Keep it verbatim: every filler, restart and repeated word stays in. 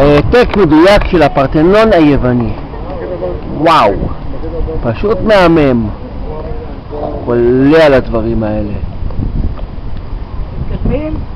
העתק מדויק של הפרתנון היווני. וואו, פשוט מהמם. חולה על הדברים האלה. מתקדמים?